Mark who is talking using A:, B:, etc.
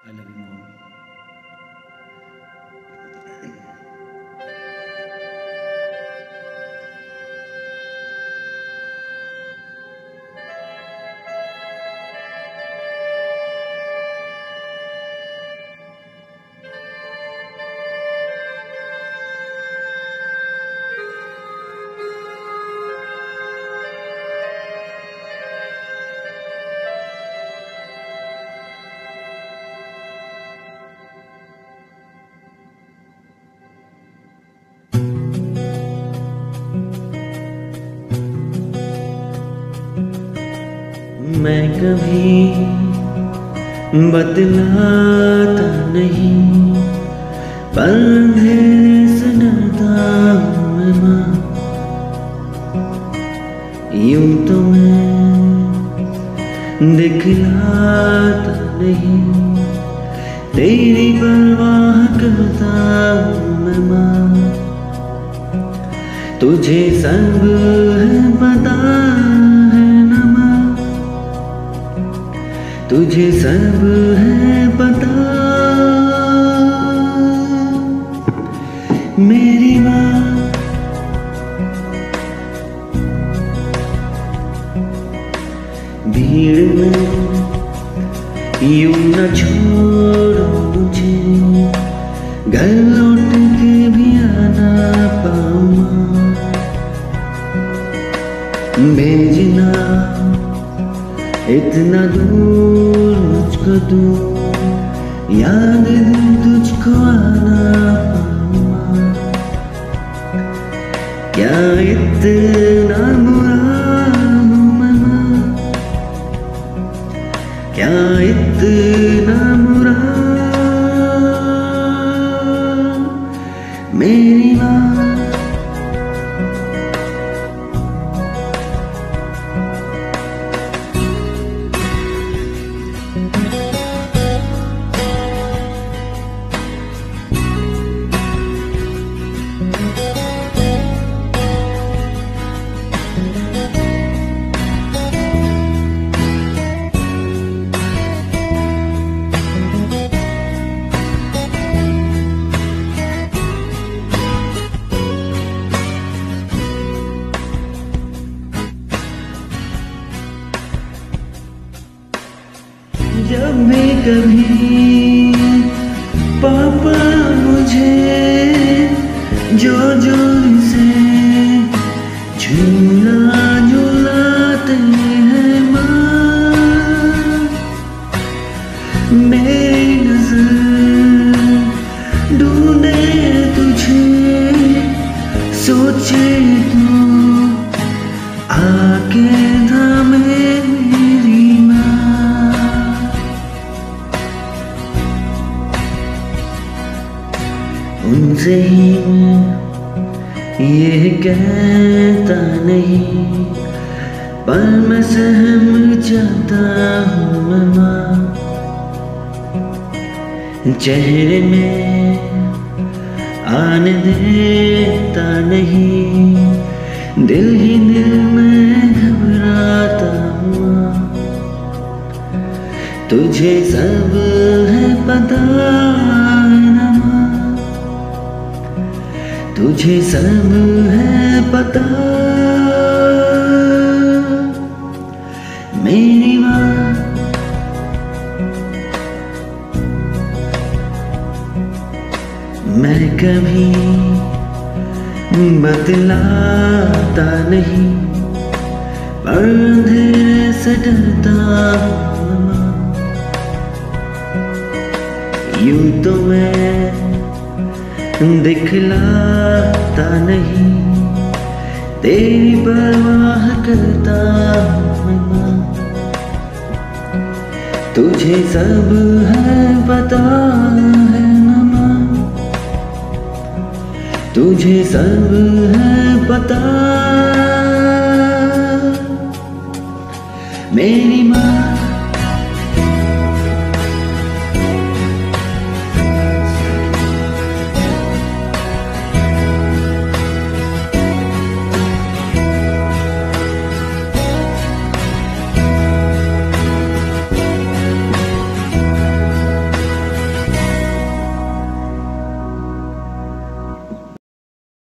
A: I love you more. मैं कभी बतलाता नहीं, पर अंधेरे से डरता हूँ मैं माँ। यूं तो मैं दिखलाता नहीं, तेरी परवाह करता हूँ मैं माँ। तुझे सब है पता है ना माँ, तुझे सब है पता। मेरी माँ भीड़ में यूं न छोड़ो मुझे, घर लौट के भी आना पाऊँ। भेजना इतना दूर मुझको तू, याद दूँ तुझको आना पाऊँ। क्या इतना बुरा हूँ मैं माँ, क्या इतना बुरा। मेरी माँ जब भी कभी पापा मुझे जो जोर से झूला झूलाते हैं माँ, मेरी नजर ढूंढे तुझे, सोचे तू आके थामे मेरी माँ। उनसे ही ये कहता नहीं, पर मैं सहम जाता हूँ मैं माँ। चेहरे में आने देता नहीं, दिल ही दिल में घबराता हूँ। तुझे सब है पता है ना माँ, तुझे सब है पता। मेरी माँ मैं कभी बतलाता नहीं, पर अंधेरे से डरता हूँ माँ। यूं तो मैं दिखलाता नहीं, तेरी परवाह करता हूँ मैं माँ। तुझे सब है पता है ना माँ, तुझे सब है पता।